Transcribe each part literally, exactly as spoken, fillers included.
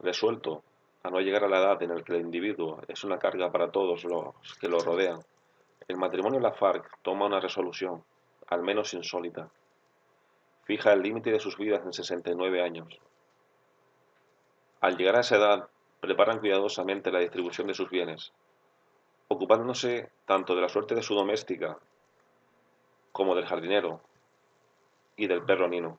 resuelto a no llegar a la edad en la que el individuo es una carga para todos los que lo rodean, el matrimonio Lafargue toma una resolución, al menos insólita. Fija el límite de sus vidas en sesenta y nueve años. Al llegar a esa edad, preparan cuidadosamente la distribución de sus bienes, ocupándose tanto de la suerte de su doméstica como del jardinero y del perro Nino.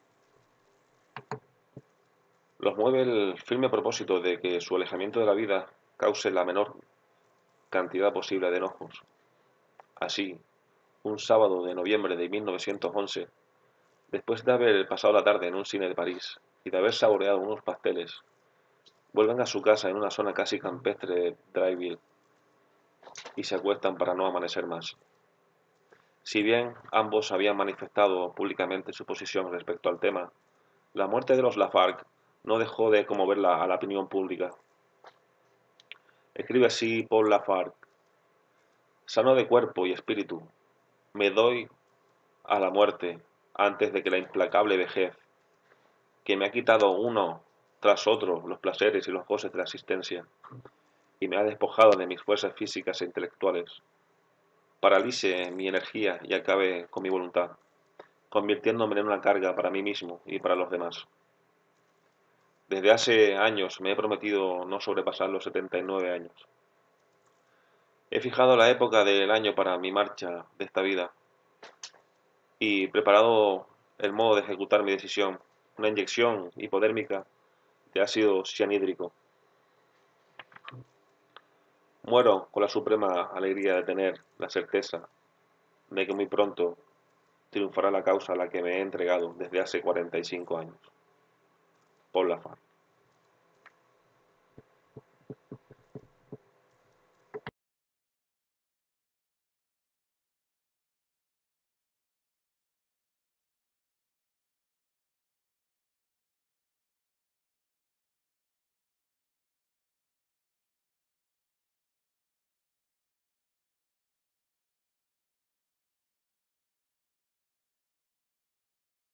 Los mueve el firme propósito de que su alejamiento de la vida cause la menor cantidad posible de enojos. Así, un sábado de noviembre de mil novecientos once, después de haber pasado la tarde en un cine de París y de haber saboreado unos pasteles, vuelven a su casa en una zona casi campestre de Dryville y se acuestan para no amanecer más. Si bien ambos habían manifestado públicamente su posición respecto al tema, la muerte de los Lafargue no dejó de conmoverla a la opinión pública. Escribe así Paul Lafargue: sano de cuerpo y espíritu, me doy a la muerte antes de que la implacable vejez, que me ha quitado uno tras otro los placeres y los goces de la existencia, y me ha despojado de mis fuerzas físicas e intelectuales, paralice mi energía y acabe con mi voluntad, convirtiéndome en una carga para mí mismo y para los demás. Desde hace años me he prometido no sobrepasar los setenta y nueve años. He fijado la época del año para mi marcha de esta vida y preparado el modo de ejecutar mi decisión, una inyección hipodérmica de ácido cianhídrico. Muero con la suprema alegría de tener la certeza de que muy pronto triunfará la causa a la que me he entregado desde hace cuarenta y cinco años. Paul Lafargue.